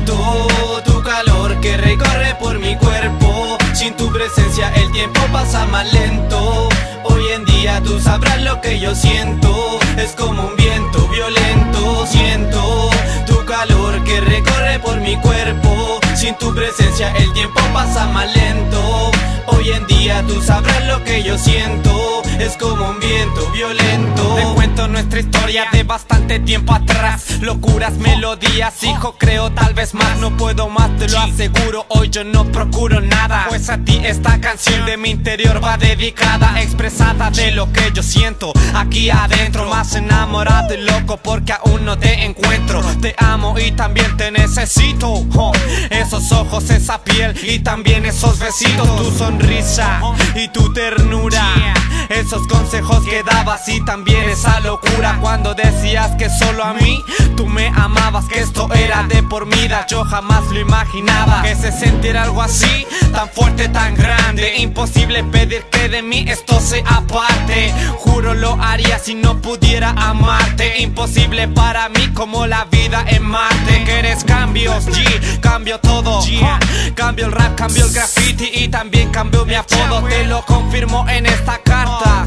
Siento tu calor que recorre por mi cuerpo. Sin tu presencia el tiempo pasa más lento. Hoy en día tú sabrás lo que yo siento. Es como un viento violento. Siento tu calor que recorre por mi cuerpo. Sin tu presencia el tiempo pasa más lento. Hoy en día tú sabrás lo que yo siento. Es como un viento violento. Te cuento nuestra historia de bastante tiempo atrás. Locuras, melodías, hijo, creo tal vez más. No puedo más, te lo aseguro, hoy yo no procuro nada. Pues a ti esta canción de mi interior va dedicada, expresada de lo que yo siento aquí adentro. Más enamorado y loco porque aún no te encuentro. Te amo y también te necesito. Esos ojos, esa piel y también esos besitos. Tu sonrisa y tu ternura, esos consejos que dabas y también esa locura cuando decías que solo a mí tú me amabas, que esto era de por vida. Yo jamás lo imaginaba, que se sintiera algo así, tan fuerte, tan grande. Imposible pedir que de mí esto se aparte. Juro lo haría si no pudiera amarte. Imposible para mí como la vida en Marte. Quieres cambios, G, cambio todo. Cambio el rap, cambio el graffiti y también cambio mi apodo. Te lo confirmo en esta carta.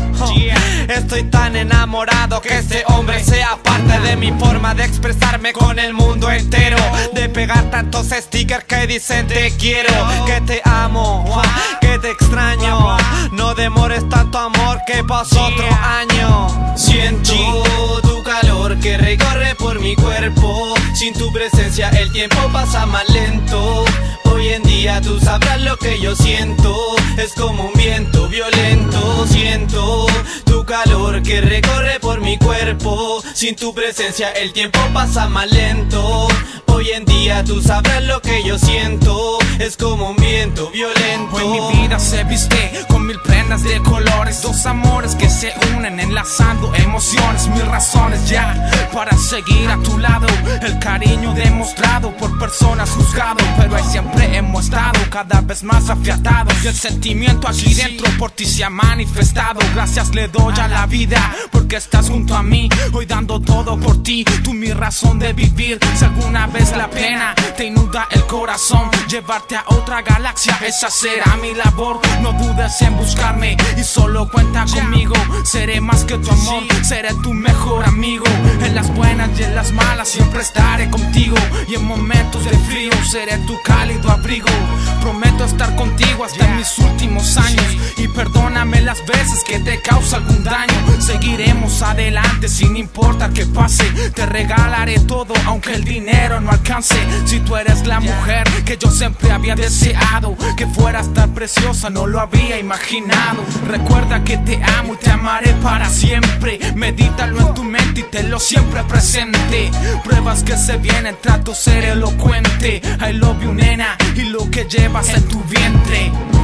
Estoy tan enamorado que ese hombre sea parte de mi forma de expresarme con el mundo entero. De pegar tantos stickers que dicen te quiero, que te amo, que te extraño. No demores tanto amor, que pasó otro año. Siento tu calor que recorre por mi cuerpo. Sin tu presencia el tiempo pasa más lento. Hoy en día tú sabrás lo que yo siento. Es como un viento violento. Siento tu calor que recorre por mi cuerpo. Sin tu presencia el tiempo pasa más lento. Hoy en día tú sabrás lo que yo siento. Es como un viento violento. Hoy mi vida se viste con mil prendas de colores. Dos amores que se unen enlazando emociones. Mil razones ya para seguir a tu lado. El cariño demostrado por personas juzgado, pero ahí siempre hemos estado cada vez más afiatados. Y el sentimiento aquí dentro por ti se ha manifestado. Gracias le doy a la vida porque estás junto a mí, hoy dando todo por ti. Tú mi razón de vivir. Si alguna vez la pena te inunda el corazón, llevarte a otra galaxia, esa será mi labor. No dudes en buscarme y solo cuenta conmigo. Seré más que tu amor, seré tu mejor amigo. En las buenas y en las malas siempre estaré contigo. Y en momentos de frío seré tu cálido abrigo. Prometo estar contigo hasta en mis últimos años. Y perdóname las veces que te causa algún daño. Seguiremos adelante sin importar qué pase. Te regalaré todo aunque el dinero no alcance. Si tú eres la mujer que yo siempre había deseado, que fueras tan preciosa no lo había imaginado. Recuerda que te amo y te amaré para siempre. Medítalo en tu mente y tenlo siempre presente. Pruebas que se vienen, trato ser elocuente. I love you nena y lo que llevas en tu vientre.